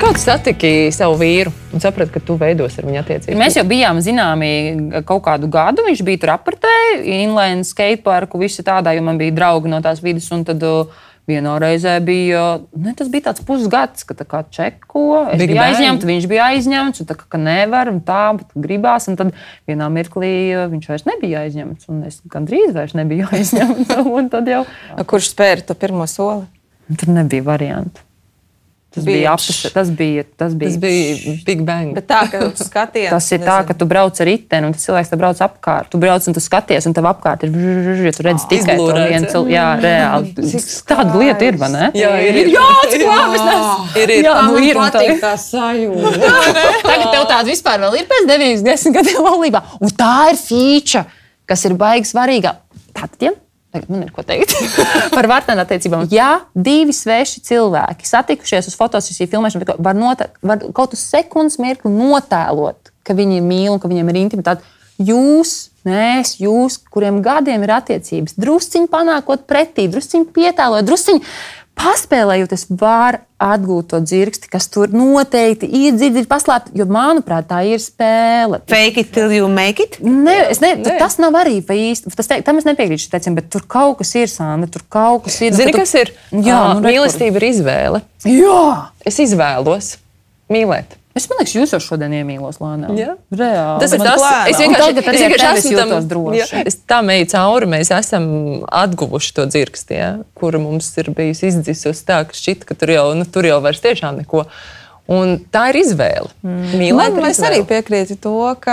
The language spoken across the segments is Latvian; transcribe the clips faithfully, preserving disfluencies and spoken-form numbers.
Kā tu satiki savu vīru un saprati, ka tu veidos ar viņu attiecības? Mēs jau bijām zināmi kaut kādu gadu. Viņš bija tur apritē, inline skateparku, visi tādā, jo man bija draugi no tās vidas. Un tad vienā reizē bija, ne, tas bija tāds pusgads, ka tā kā čeko. Es Big biju aizņemta, viņš bija aizņemts, un tā kā nevar, un tā, bet gribās. Un tad vienā mirklī viņš vairs nebija aizņemts, un es gandrīz vairs nebiju aizņemta. Un tad jau... Kurš spēra to pirmo soli? Tur nebija variantu. Tas bija, apus, tas, bija, tas, bija, tas bija Big Bang. Bet tā, ka tu skaties... Tas ir tā, ka tu brauc ar riteni, un tas cilvēks tev brauc apkārt. Tu brauc un tu skaties, un tev apkārt ir... Ja tu redzi tikai to vienu cilvēku. Jā, reāli. Tāda lieta ir, vai ne? Jā, ir. Jā, cik labi es neesmu. Ir, ir. Jā, nu ir. Man patīk tā sajūta. Tagad tev tāds vispār vēl ir pēc deviņas, desmit gadiem laulībā. Un tā ir fīča, kas ir baigi svarīgā. Tātad, ja? Tagad man ir ko teikt par partneru attiecībām. Ja divi sveši cilvēki satikušies uz fotosesiju filmēšanu, var, nota, var kaut uz sekundes mirkli notēlot, ka viņi mīl un ka viņiem ir intimitāte. Jūs, mēs, jūs, kuriem gadiem ir attiecības, drusciņi panākot pretī, drusciņi pietēlot, drusciņi paspēlējoties, var atgūt to dzirksti, kas tur noteikti ir dziļi paslēpta, jo, manuprāt, tā ir spēle. Fake it till you make it? Ne, es ne, ne. Tas nav arī pa īsti. Tas te, tam es nepiekrītu šim teicim, bet tur kaut kas ir, Sandra, tur kaut kas ir. Zini, tu... kas ir? Jā, nu, mīlestība ir izvēle. Jā! Es izvēlos mīlēt. Es man liekas, jūs jau šodien iemīlos lēnām. Jā. Reāli. Tas ir tas, plēnā. es vienkārši, es vienkārši esmu jūtos droši. Jā, es tā meju cauri, mēs esam atguvuši to dzirksti, ja, kura mums ir bijusi izdzisusi tā, ka šķiet, ka tur jau, nu, tur jau vairs tiešām neko. Un tā ir izvēle. Mm. Mīlēt Man, es arī piekrītu to, ka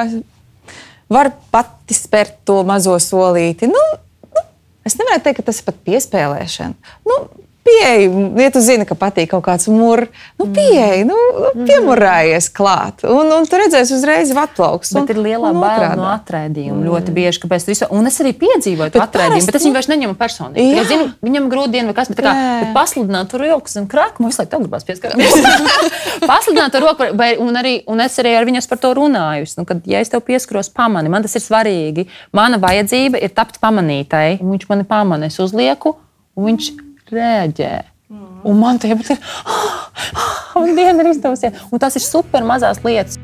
var pati spērt to mazo solīti. Nu, nu, es nevaru teikt, ka tas ir pat piespēlēšana. Nu, pieeja, ja tu zini, ka patīk kaut kāds murr, nu pieeja, nu, piemurājies klāt. Un, un tu redzēsi uzreiz vatplauks. Bet ir lielā baila no atraidījuma mm. ļoti bieži, kāpēc tu visu, un es arī piedzīvoju to atraidījumu, bet es viņu vairs neņemu personīgi. Ja zinu, viņam grūtdiena vai kas, bet tā kā, bet pasludināt tur rokas un krāku, man visu laiku tev gribās pieskaramies. Pasludināt to roku, vai, un, arī, un es arī ar viņas par to runājusi. Nu, kad, ja es tev pieskaros pamani, man tas ir svarīgi. Mana vajadzība ir tapt pamanītai, un viņš mani pamana, es uzlieku, un viņš rēģē. Mm. Un man tajā ir, un diena ir izdevusies. Un tas ir super mazās lietas.